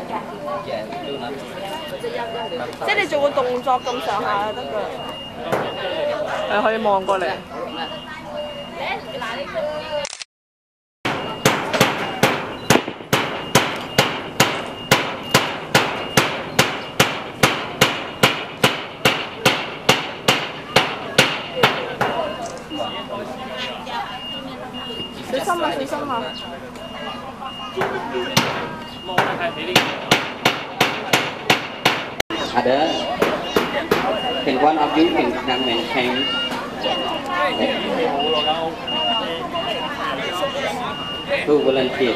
即係你做個動作咁上下就得㗎，係可以望過嚟。小心啊！小心啊！ Ada, can one of you can come and change? Who volunteer?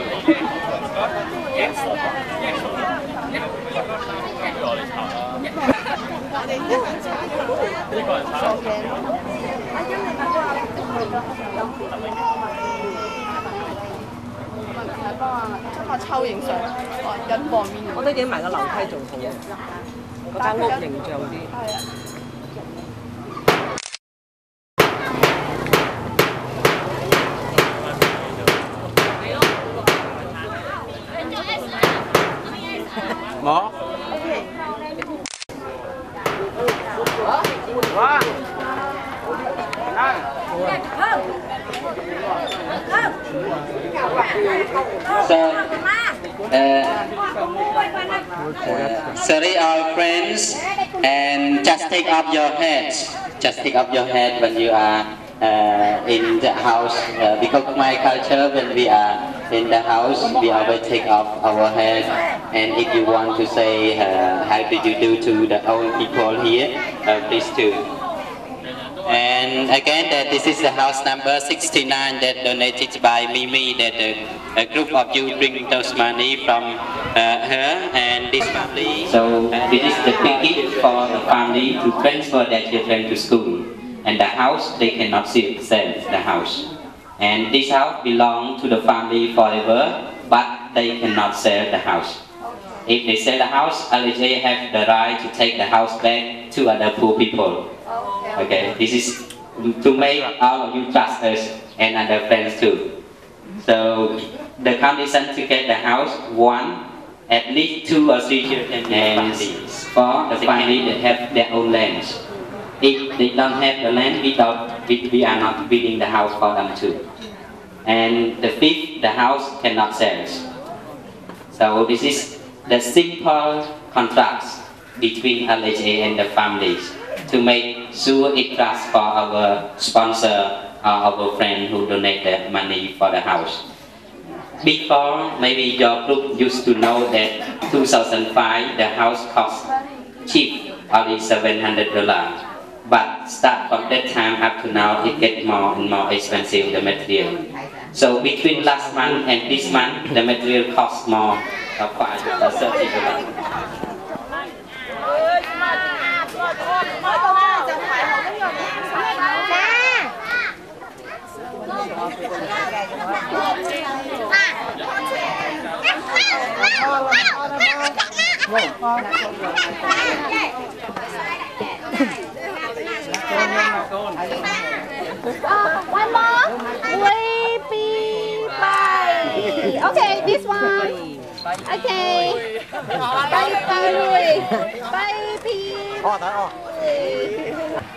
我覺得影埋個樓梯仲好，嗰間屋形象啲。 More? Sorry all friends, and just take off your hats. Just take off your hat when you are in the house. Because of my culture, when we are in the house, we always take off our hat. And if you want to say how did you do to the old people here, please do. And again, that this is the house number 69 that donated by Mimi, that a group of you bring those money from her and this family. So this is the ticket for the family to transfer their children to school. And the house, they cannot sell the house. And this house belongs to the family forever, but they cannot sell the house. If they sell the house, LHA have the right to take the house back to other poor people. Okay, this is to make all of you trust us and other friends too. So the condition to get the house, one, at least 2 or 3 children and for the family that have their own land. If they don't have the land, we are not building the house for them too. And the fifth, the house cannot sell. So this is the simple contracts between LHA and the families to make sure it trusts for our sponsor or our friend who donate the money for the house. Before, maybe your group used to know that 2005 the house cost cheap, only $700. But start from that time up to now, it gets more and more expensive, the material. So between last month and this month, the material costs more of $30. One more. Baby bye. Okay, this one. Okay. Bye bye. Baby.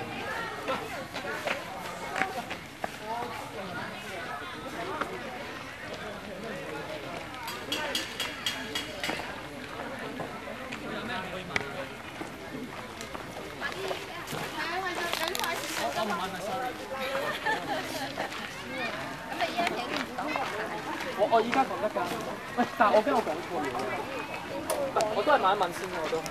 我依家講得㗎，喂，但係我驚我講錯嘢，我都係問一問先，我都。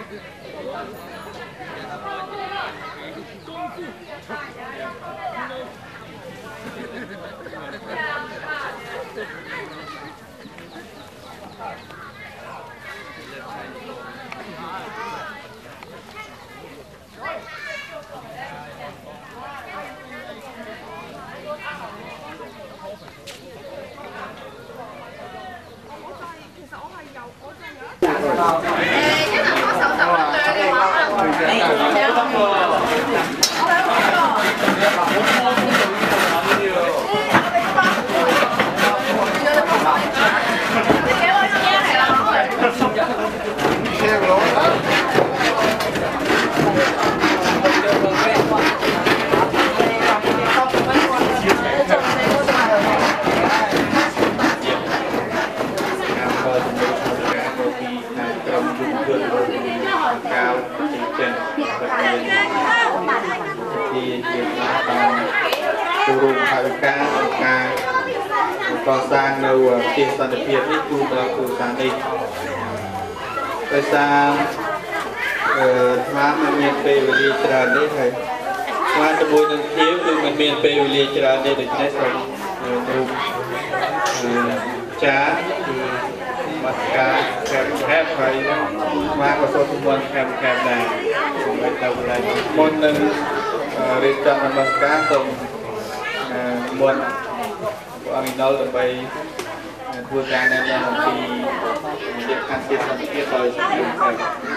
ก่อสร้างในเขตสันติเพียรที่ครูเราครูสานอีกไปสร้างม้ามันมีเปรย์วิลีจราได้เลยม้าตะบุยหนึ่งเทียบคือมันมีเปรย์วิลีจราได้เด็กได้ส่งรูปจ้ามัดกาแคบไปม้าก็โซทุบอลแคบได้ส่งไปทำอะไรบนหนึ่งเรียนจำมัดกาส่งบนอันนี้เราไปพูดการในเรื่องของที่เด็กขั้นเด็กที่เราใช้กัน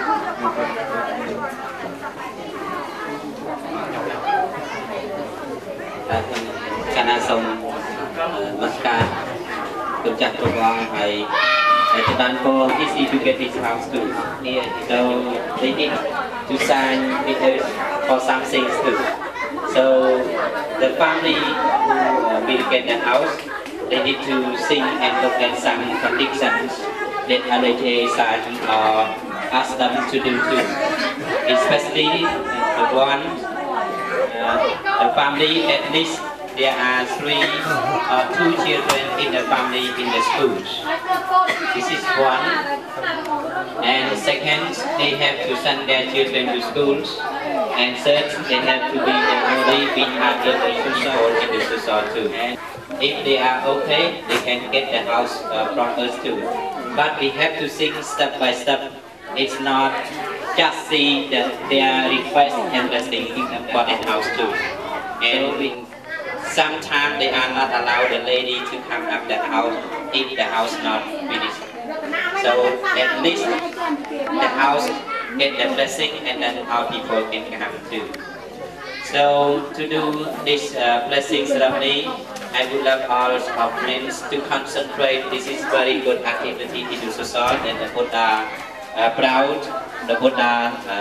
คณะสงฆ์มัสการคุณจักรตัววางไปที่บ้านก็ที่ see to get this house too here so they need to sign letters for some things too so the family will get the house they need to sing and look at some conditions that LHA sign or ask them to do too especially the one the family at least there are 3 or 2 children in the family in the schools. This is one. And second, they have to send their children to schools. And third, they have to be only being under the social in the social too. And if they are okay, they can get the house from us too. But we have to sing step by step. It's not just see that their request and blessing for the house too. And sometimes they are not allowed the lady to come up the house if the house not finished. So at least the house get the blessing and then our people can come too. So to do this blessing ceremony, I would love all of friends to concentrate. This is very good activity in the society and the Buddha proud, the Buddha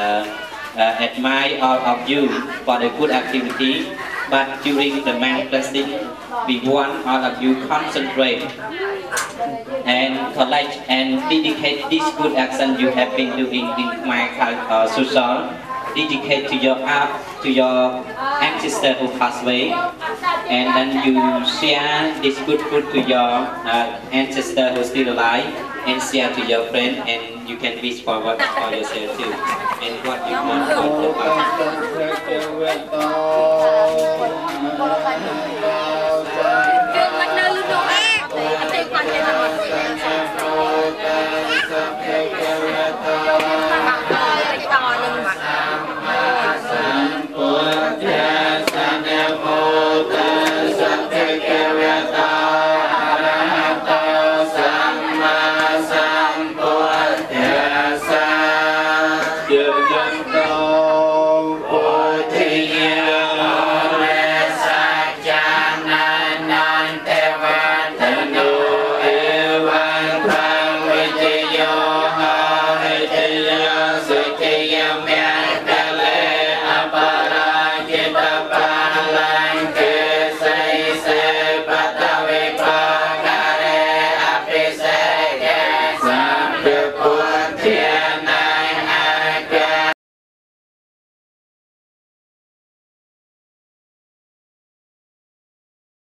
admire all of you for the good activity. But during the man blessing, we want all of you concentrate and collect and dedicate this good action you have been doing in my social. Dedicate to your ancestor who passed away, and then you share this good food to your ancestor who still alive, and share to your friend, and you can wish for what for yourself too, and what you want for the